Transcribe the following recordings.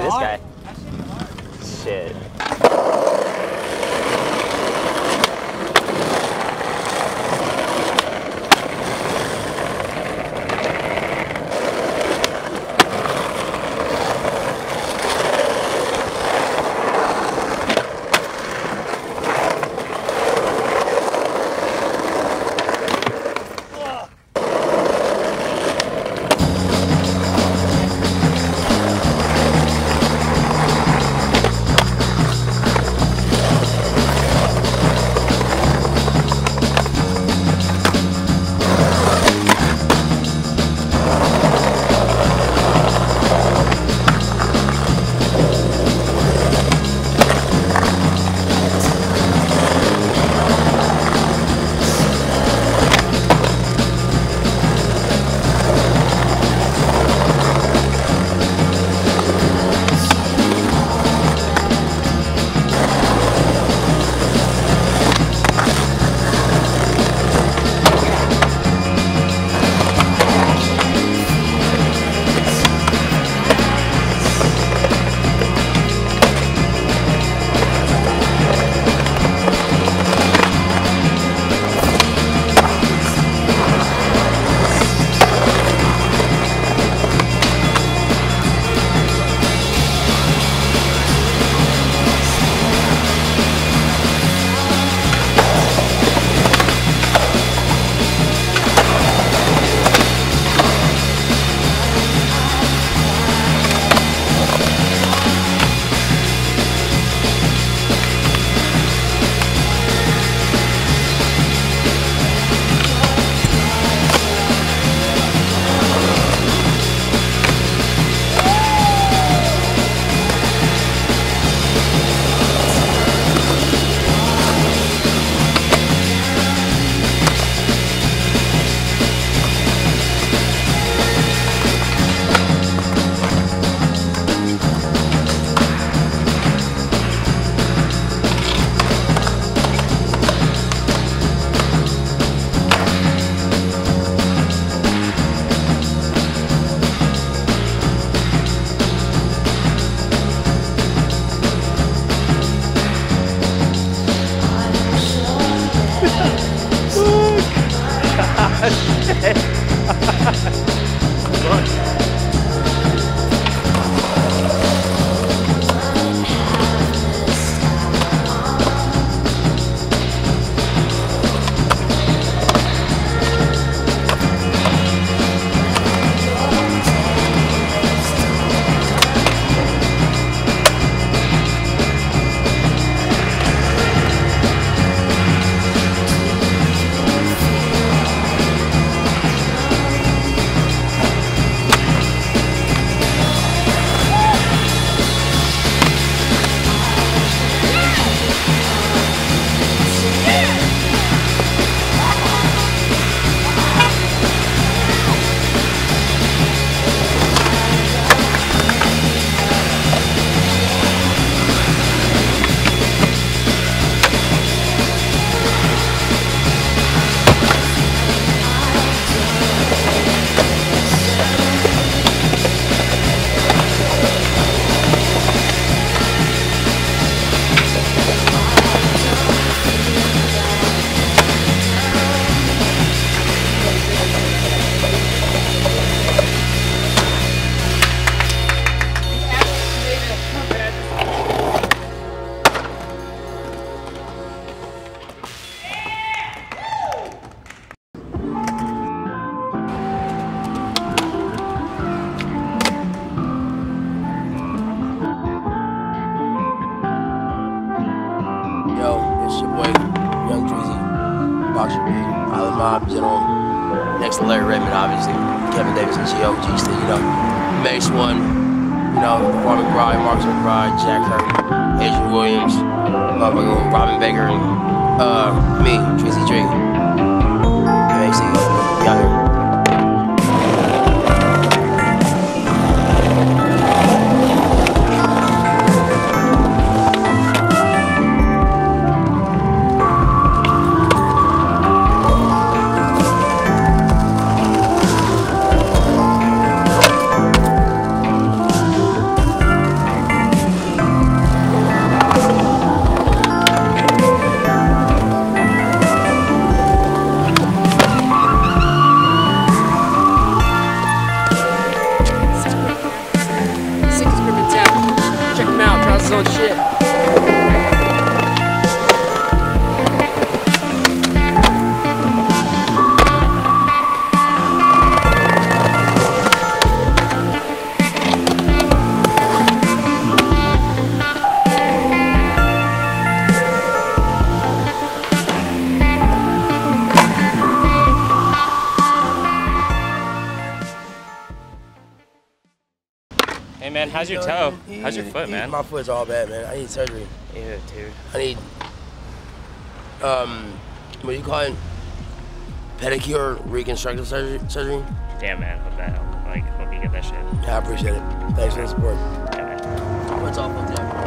this guy. Shit. Mob, next to Larry Redmond, obviously. Kevin Davidson, GOG, still, Mace One, Kwame McBride, Marcus McBride, Jack Hurd, Adrian Williams, Robin Baker, and me, Drizzy Dre. MAC, y'all here. his own shit. Hey man, how's your toe? How's your foot, man? My foot's all bad, man. I need surgery. Ew, dude. I need, what do you call it? Pedicure reconstructive surgery? Damn, man. What the hell? Like, hope you get that shit. Yeah, I appreciate it. Thanks for the support. Yeah, man. What's all fucked up?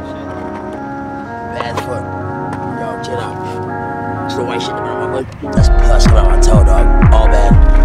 Bad foot. Yo, chill out. It's the white shit in the middle of my foot. That's pus coming out my toe, dog. All bad.